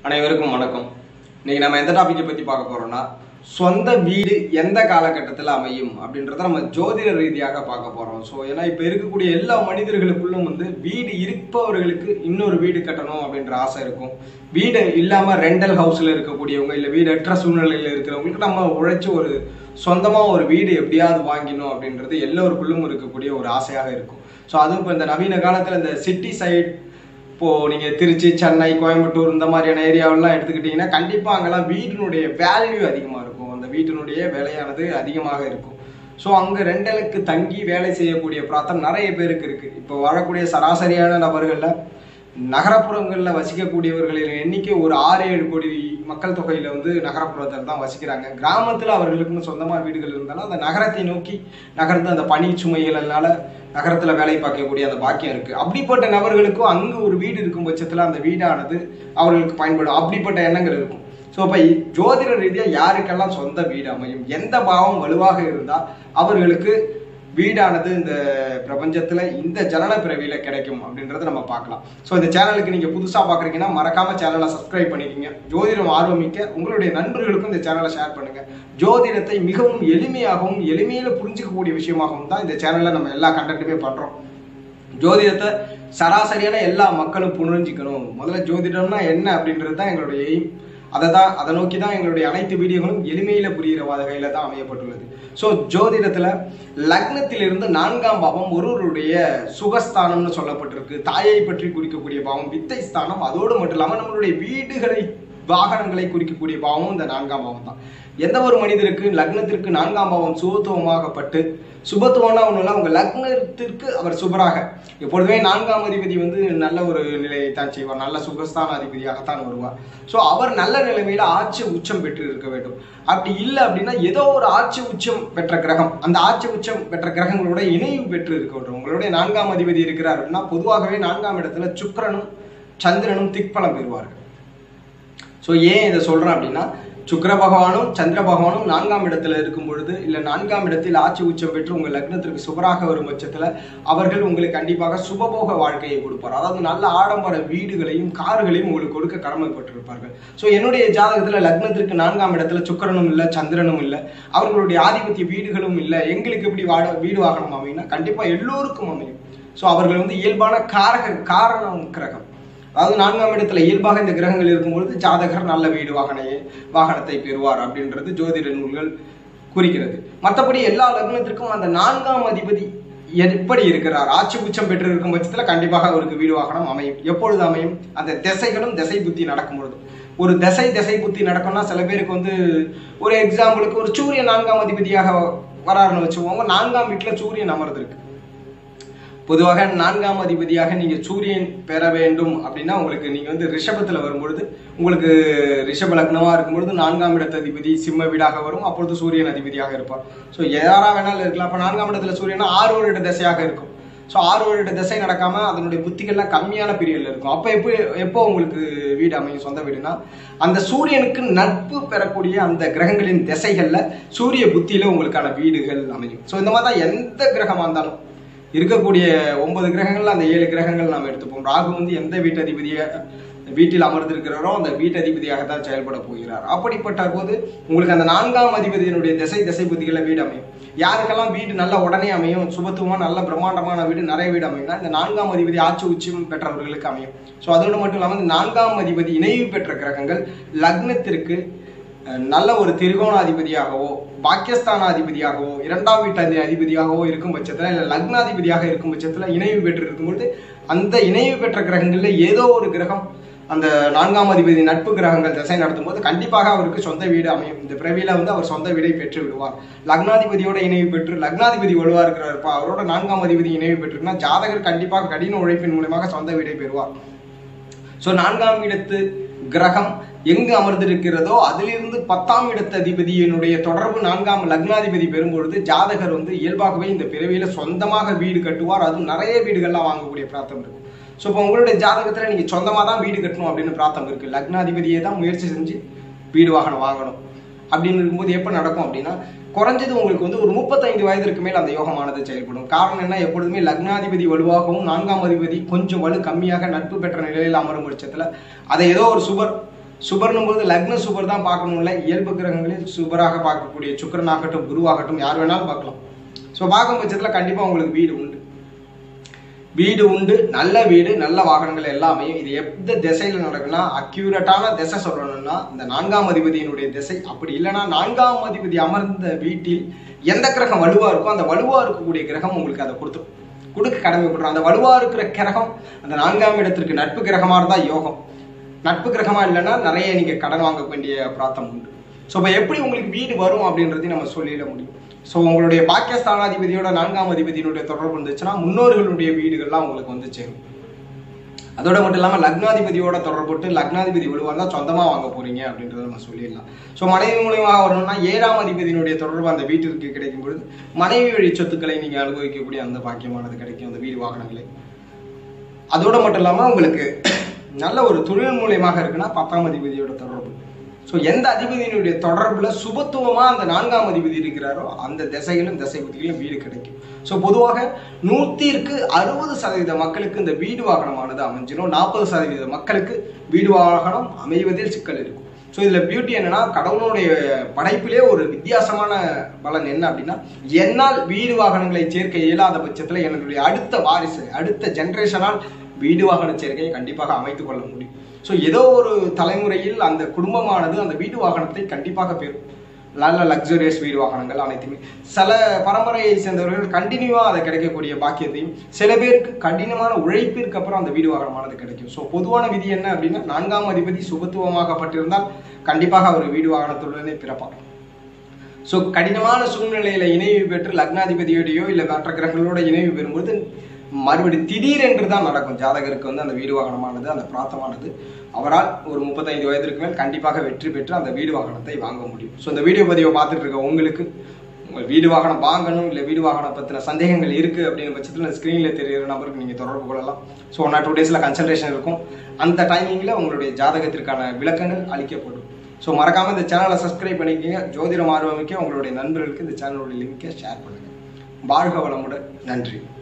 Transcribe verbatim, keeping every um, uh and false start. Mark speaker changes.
Speaker 1: அனைவருக்கும் வணக்கம். இன்னைக்கு நம்ம எந்த டாபிக்கை பத்தி பார்க்க போறோம்னா, சொந்த வீடு எந்த காலகட்டத்தில் அமையும் அப்படின்றத நம்ம ஜோதிட ரீதியாக பார்க்க போறோம். ஸோ ஏன்னா இப்போ இருக்கக்கூடிய எல்லா மனிதர்களுக்குள்ளும் வந்து வீடு இருப்பவர்களுக்கு இன்னொரு வீடு கட்டணும் அப்படின்ற ஆசை இருக்கும். வீடு இல்லாமல் ரெண்டல் ஹவுஸில் இருக்கக்கூடியவங்க இல்லை வீடற்ற சூழ்நிலையில் இருக்கிறவங்களுக்கு நம்ம உழைச்சி ஒரு சொந்தமாக ஒரு வீடு எப்படியாவது வாங்கினோம் அப்படின்றது எல்லோருக்குள்ளும் இருக்கக்கூடிய ஒரு ஆசையாக இருக்கும். ஸோ அதுவும் இப்போ இந்த நவீன காலத்தில் இந்த சிட்டி சைட் இப்போது நீங்கள் திருச்சி, சென்னை, கோயம்புத்தூர் இந்த மாதிரியான ஏரியாவெல்லாம் எடுத்துக்கிட்டிங்கன்னா கண்டிப்பாக அங்கெல்லாம் வீட்டினுடைய வேல்யூ அதிகமாக இருக்கும். அந்த வீட்டினுடைய விலையானது அதிகமாக இருக்கும். ஸோ அங்கே ரெண்டலுக்கு தங்கி வேலை செய்யக்கூடிய பிராத்தம் நிறைய பேருக்கு இருக்குது. இப்போ வரக்கூடிய சராசரியான நபர்களில் நகரப்புறங்களில் வசிக்கக்கூடியவர்களின் எண்ணிக்கை ஒரு ஆறு ஏழு கோடி மக்கள் தொகையில் வந்து நகரப்புறத்தில் தான் வசிக்கிறாங்க. கிராமத்தில் அவர்களுக்குன்னு சொந்தமாக வீடுகள் இருந்தாலும் அந்த நகரத்தை நோக்கி நகர்ந்து அந்த பனி சுமைகளால் நகரத்தில் வேலை பார்க்கக்கூடிய அந்த பாக்கியம் இருக்குது. அப்படிப்பட்ட நபர்களுக்கும் அங்கு ஒரு வீடு இருக்கும் பட்சத்தில் அந்த வீடானது அவர்களுக்கு பயன்படும். அப்படிப்பட்ட எண்ணங்கள் இருக்கும். ஸோ இப்போ ஜோதிட ரீதியாக யாருக்கெல்லாம் சொந்த வீடு அமையும், எந்த பாவம் வலுவாக இருந்தால் அவர்களுக்கு வீடானது இந்த பிரபஞ்சத்தில் இந்த ஜனன பிறவியில் கிடைக்கும் அப்படின்றத நம்ம பார்க்கலாம். ஸோ இந்த சேனலுக்கு நீங்கள் புதுசாக பார்க்குறீங்கன்னா மறக்காமல் சேனலை சப்ஸ்கிரைப் பண்ணிக்கிங்க. ஜோதிடம் ஆர்வமிக்க உங்களுடைய நண்பர்களுக்கும் இந்த சேனலை ஷேர் பண்ணுங்கள். ஜோதிடத்தை மிகவும் எளிமையாகவும் எளிமையில் புரிஞ்சிக்கக்கூடிய விஷயமாகவும் தான் இந்த சேனலில் நம்ம எல்லா கண்டென்ட்டுமே பண்ணுறோம். ஜோதிடத்தை சராசரியான எல்லா மக்களும் புரிஞ்சிக்கணும். முதல்ல ஜோதிடம்னா என்ன அப்படின்றது தான் எங்களுடைய எய்ம். அதை தான் அதை நோக்கி தான் எங்களுடைய அனைத்து வீடியோகளும் எளிமையில் புரிகிற வகையில் தான் அமையப்பட்டுள்ளது. ஸோ ஜோதிடத்தில் லக்னத்திலிருந்து நான்காம் பாவம் ஒருவருடைய சுகஸ்தானம்னு சொல்லப்பட்டிருக்கு. தாயை பற்றி குறிக்கக்கூடிய பாவம் வித்தை ஸ்தானம். அதோடு மட்டும் இல்லாமல் நம்மளுடைய வீடுகளை வாகனங்களை குறிக்கக்கூடிய பாவமும் இந்த நான்காம் பாவம் தான். எந்த ஒரு மனிதருக்கு லக்னத்திற்கு நான்காம் பாவம் சுபத்துவமாகப்பட்டு, சுபத்துவம்னா ஒன்றும் இல்லை, அவங்க லக்னத்திற்கு அவர் சுபராக எப்பொழுதுமே நான்காம் அதிபதி வந்து நல்ல ஒரு நிலையை தான் செய்வார். நல்ல சுகஸ்தான அதிபதியாகத்தான் வருவார். ஸோ அவர் நல்ல நிலைமையில ஆட்சி உச்சம் பெற்று இருக்க வேண்டும். அப்படி இல்லை அப்படின்னா ஏதோ ஒரு ஆட்சி உச்சம் பெற்ற கிரகம், அந்த ஆட்சி உச்சம் பெற்ற கிரகங்களோட இணைவு பெற்று இருக்க வேண்டும். உங்களுடைய நான்காம் அதிபதி இருக்கிறார் அப்படின்னா பொதுவாகவே நான்காம் இடத்துல சுக்கிரனும் சந்திரனும் திக்பலம் பெறுவார்கள். ஸோ ஏன் இதை சொல்கிறேன் அப்படின்னா, சுக்கிர பகவானும் சந்திர பகவானும் நான்காம் இடத்துல இருக்கும் பொழுது இல்லை நான்காம் இடத்தில் ஆட்சி உச்சம் பெற்று உங்கள் லக்னத்திற்கு சுபராக வரும் பட்சத்தில் அவர்கள் உங்களுக்கு கண்டிப்பாக சுபபோக வாழ்க்கையை கொடுப்பார். அதாவது நல்ல ஆடம்பர வீடுகளையும் கார்களையும் உங்களுக்கு கொடுக்க கடமைப்பட்டிருப்பார்கள். ஸோ என்னுடைய ஜாதகத்தில் லக்னத்திற்கு நான்காம் இடத்துல சுக்கிரனும் இல்லை, சந்திரனும் இல்லை, அவர்களுடைய ஆதிபத்திய வீடுகளும் இல்லை. எங்களுக்கு எப்படி வாட வீடு வாகனம் அமையும்னா கண்டிப்பாக எல்லோருக்கும் அமையும். ஸோ அவர்கள் வந்து இயல்பான காரக காரணம் கிரகம். அதாவது நான்காம் இடத்துல இயல்பாக இந்த கிரகங்கள் இருக்கும்பொழுது ஜாதகர் நல்ல வீடு வாகனையே வாகனத்தை பெறுவார் அப்படின்றது ஜோதிட நூல்கள் குறிக்கிறது. மற்றபடி எல்லா லக்னத்திற்கும் அந்த நான்காம் அதிபதி எப்படி இருக்கிறார், ஆட்சி உச்சம் பெற்று இருக்கும் பட்சத்தில் கண்டிப்பாக அவருக்கு வீடு வாகனம் அமையும். எப்பொழுது அமையும்? அந்த திசைகளும் திசை புத்தி நடக்கும் பொழுது. ஒரு திசை திசை புத்தி நடக்கும்னா சில பேருக்கு வந்து ஒரு எக்ஸாம்பிளுக்கு ஒரு சூரியன் நான்காம் அதிபதியாக வராருன்னு வச்சுக்கோங்க. நான்காம் வீட்டில் சூரியன் அமர்ந்திருக்கு. பொதுவாக நான்காம் அதிபதியாக நீங்கள் சூரியன் பெற வேண்டும் அப்படின்னா உங்களுக்கு நீங்கள் வந்து ரிஷபத்தில் வரும்பொழுது உங்களுக்கு ரிஷப லக்னமாக இருக்கும்பொழுது நான்காம் இடத்து அதிபதி சிம்ம வீடாக வரும். அப்பொழுது சூரியன் அதிபதியாக இருப்பார். ஸோ யாராக வேணாலும் இருக்கலாம். அப்போ நான்காம் இடத்துல சூரியனா ஆறு வருட திசையாக இருக்கும். ஸோ ஆறு வருட திசை நடக்காமல் அதனுடைய புத்திகள்லாம் கம்மியான பீரியடில் இருக்கும். அப்போ எப்போ எப்போ உங்களுக்கு வீடு அமையும், சொந்த வீடுனா அந்த சூரியனுக்கு நட்பு பெறக்கூடிய அந்த கிரகங்களின் திசைகளில் சூரிய புத்தியில் உங்களுக்கான வீடுகள் அமையும். ஸோ இந்த மாதிரி தான் எந்த கிரகமாக இருந்தாலும் இருக்கக்கூடிய ஒன்பது கிரகங்கள்ல அந்த ஏழு கிரகங்கள் நாம் எடுத்துப்போம். ராகு வந்து எந்த வீட்டதிபதியை வீட்டில் அமர்ந்திருக்கிறாரோ அந்த வீட்டதிபதியாக தான் செயல்பட போகிறார். அப்படிப்பட்ட போது உங்களுக்கு அந்த நான்காம் அதிபதியினுடைய திசை திசை புத்திகளை வீடு அமையும். யாருக்கெல்லாம் வீடு நல்ல உடனே அமையும், சுபத்துவமாக நல்ல பிரம்மாண்டமான வீடு நிறைய வீடு அமையும்னா இந்த நான்காம் அதிபதி ஆட்சி உச்சம் பெற்றவர்களுக்கு அமையும். ஸோ அதோடு மட்டும் இல்லாமல் இந்த நான்காம் அதிபதி இணைவு பெற்ற கிரகங்கள் லக்னத்திற்கு நல்ல ஒரு திரிகோணாதிபதியாகவோ பாக்கியஸ்தான அதிபதியாகவோ இரண்டாம் வீட்டு அதிபதியாகவோ இருக்கும் பட்சத்தில் இல்லை லக்னாதிபதியாக இருக்கும் பட்சத்தில் இணைவு பெற்று இருக்கும்பொழுது அந்த இணைவு பெற்ற கிரகங்களில் ஏதோ ஒரு கிரகம் அந்த நான்காம் அதிபதி நட்பு கிரகங்கள் திசை நடத்தும் போது கண்டிப்பாக அவருக்கு சொந்த வீடு அமையும். இந்த பிறவியில வந்து அவர் சொந்த வீடை பெற்று விடுவார். லக்னாதிபதியோட இணைவு பெற்று லக்னாதிபதி வலுவா இருக்கிறாருப்பா, அவரோட நான்காம் அதிபதி இணைவு பெற்றுனா ஜாதகர் கண்டிப்பாக கடின உழைப்பின் மூலமாக சொந்த வீடை பெறுவார். ஸோ நான்காம் இடத்து கிரகம் எங்கு அமர்ந்திருக்கிறதோ அதிலிருந்து பத்தாம் இடத்து அதிபதியினுடைய தொடர்பு நான்காம் லக்னாதிபதி பெறும்பொழுது ஜாதகர் வந்து இயல்பாகவே இந்த பிறவியில சொந்தமாக வீடு கட்டுவார். அதுவும் நிறைய வீடுகள்லாம் வாங்கக்கூடிய பிரார்த்தம் இருக்கும். ஸோ இப்போ உங்களுடைய ஜாதகத்தில் நீங்கள் சொந்தமாக தான் வீடு கட்டணும் அப்படின்னு பிரார்த்தம் இருக்குது. லக்னாதிபதியை தான் முயற்சி செஞ்சு வீடு வாகனம் வாங்கணும் அப்படின்னு இருக்கும்போது எப்போ நடக்கும் அப்படின்னா குறைஞ்சது உங்களுக்கு வந்து ஒரு முப்பத்தைந்து வயதிற்கு மேல் அந்த யோகமானது செயல்படும். காரணம் என்ன, எப்பொழுதுமே லக்னாதிபதி வலுவாகவும் நான்காம் அதிபதி கொஞ்சம் வலு கம்மியாக நட்பு பெற்ற நிலையில் அமரும் பட்சத்தில் அதை ஏதோ ஒரு சுபர் சுபர்னும் போது லக்ன சுபர் தான் பார்க்கணும்ல, இயல்பு கிரகங்களில் சுபராக பார்க்கக்கூடிய சுக்கிரனாகட்டும் குருவாகட்டும் யார் வேணாலும் பார்க்கலாம். ஸோ பார்க்கும் பட்சத்தில் கண்டிப்பாக உங்களுக்கு வீடு உண்டு, வீடு உண்டு, நல்ல வீடு, நல்ல வாகனங்கள் எல்லாமே. இது எந்த திசையில் நடக்குன்னா, அக்யூரேட்டான திசை சொல்லணும்னா இந்த நான்காம் அதிபதியினுடைய திசை. அப்படி இல்லைன்னா நான்காம் அதிபதி அமர்ந்த வீட்டில் எந்த கிரகம் வலுவா இருக்கோ அந்த வலுவா இருக்கக்கூடிய கிரகம் உங்களுக்கு அதை கொடுத்துரும், கொடுக்க கடமைப்படுறோம். அந்த வலுவா இருக்கிற கிரகம் அந்த நான்காம் இடத்திற்கு நட்பு கிரகமாக இருந்தால் யோகம், நட்பு கிரகமா இல்லைன்னா நிறைய நீங்க கடன் வாங்க வேண்டிய பிரார்த்தம் உண்டு. ஸோ இப்போ எப்படி உங்களுக்கு வீடு வரும் அப்படின்றதையும் நம்ம சொல்லிட முடியும். ஸோ உங்களுடைய பாக்கியஸ்தானாதிபதியோட நான்காம் அதிபதியினுடைய தொடர்பு இருந்துச்சுன்னா முன்னோர்களுடைய வீடுகள்லாம் உங்களுக்கு வந்து சேரும். அதோட மட்டும் இல்லாமல் லக்னாதிபதியோட தொடர்புட்டு லக்னாதிபதி வலுவாக தான் சொந்தமாக வாங்க போறீங்க அப்படின்றத நம்ம சொல்லிடலாம். ஸோ மனைவி மூலியமாக வரணும்னா ஏழாம் அதிபதியினுடைய தொடர்பு அந்த வீட்டிற்கு கிடைக்கும் பொழுது மனைவி வழி சொத்துக்களை நீங்கள் அனுபவிக்கக்கூடிய அந்த பாக்கியமானது கிடைக்கும், அந்த வீடு வாகனங்களை. அதோட மட்டும் இல்லாமல் உங்களுக்கு நல்ல ஒரு தொழில் மூலியமாக இருக்குன்னா பத்தாம் அதிபதியோட தொடர்பு. ஸோ எந்த அதிபதியினுடைய தொடர்புல சுபத்துவமா அந்த நான்காம் அதிபதி இருக்கிறாரோ அந்த திசைகளும் திசை புத்திகளும் வீடு கிடைக்கும். ஸோ பொதுவாக நூத்திற்கு அறுபது சதவீத மக்களுக்கு இந்த வீடு வாகனமானது அமைஞ்சிடும், நாற்பது சதவீத மக்களுக்கு வீடு வாகனம் அமைவதில் சிக்கல் இருக்கும். ஸோ இதுல பியூட்டி என்னன்னா, கடவுளுடைய படைப்பிலே ஒரு வித்தியாசமான பலன் என்ன அப்படின்னா, என்னால் வீடு வாகனங்களை சேர்க்க இயலாத பட்சத்துல என்னுடைய அடுத்த வாரிசு அடுத்த ஜெனரேஷனால் வீடு வாகன சேர்க்கையை கண்டிப்பாக அமைத்துக் கொள்ள முடியும். ஸோ ஏதோ ஒரு தலைமுறையில் அந்த குடும்பமானது அந்த வீடு வாகனத்தை கண்டிப்பாக பெறும். நல்ல லக்ஸரியஸ் வீடு வாகனங்கள் அனைத்துமே சில பரம்பரையை சேர்ந்தவர்கள் கண்டினியூவாக அதை கிடைக்கக்கூடிய பாக்கியத்தையும், சில பேருக்கு கடினமான உழைப்பிற்கு அப்புறம் அந்த வீடு வாகனமானது கிடைக்கும். ஸோ பொதுவான விதி என்ன அப்படின்னா, நான்காம் அதிபதி சுபத்துவமாகப்பட்டிருந்தால் கண்டிப்பாக அவர் வீடு வாகனத்துடனே பிறப்பார். ஸோ கடினமான சூழ்நிலையில இணைவு பெற்று லக்னாதிபதியோடையோ இல்லை மற்ற கிரகங்களோட இணைவு பெறும்போது மறுபடி திடீரென்று தான் நடக்கும். ஜாதகருக்கு வந்து அந்த வீடு வாகனமானது அந்த பிராத்தமானது அவரால் ஒரு முப்பத்தைந்து வயதிற்கு மேல் கண்டிப்பாக வெற்றி பெற்று அந்த வீடு வாகனத்தை வாங்க முடியும். ஸோ இந்த வீடியோ பதிவை பார்த்துட்டு இருக்க உங்களுக்கு உங்கள் வீடு வாகனம் வாங்கணும் இல்லை வீடு வாகனம் பற்றின சந்தேகங்கள் இருக்குது அப்படிங்கிற பட்சத்தில் ஸ்க்ரீனில் தெரிகிற நபருக்கு நீங்கள் தொடர்பு கொள்ளலாம். ஸோ ஒன் ஆர் டூ டேஸில் கன்சல்டேஷன் இருக்கும். அந்த டைமிங்கில் உங்களுடைய ஜாதகத்திற்கான விளக்கங்கள் அளிக்கப்படும். ஸோ மறக்காமல் இந்த சேனலை சப்ஸ்கிரைப் பண்ணிக்கோங்க. ஜோதிடம் ஆர்வமிக்க உங்களுடைய நண்பர்களுக்கு இந்த சேனலுடைய லிங்கை ஷேர் பண்ணுங்கள். வாழ்க வளமுடன். நன்றி.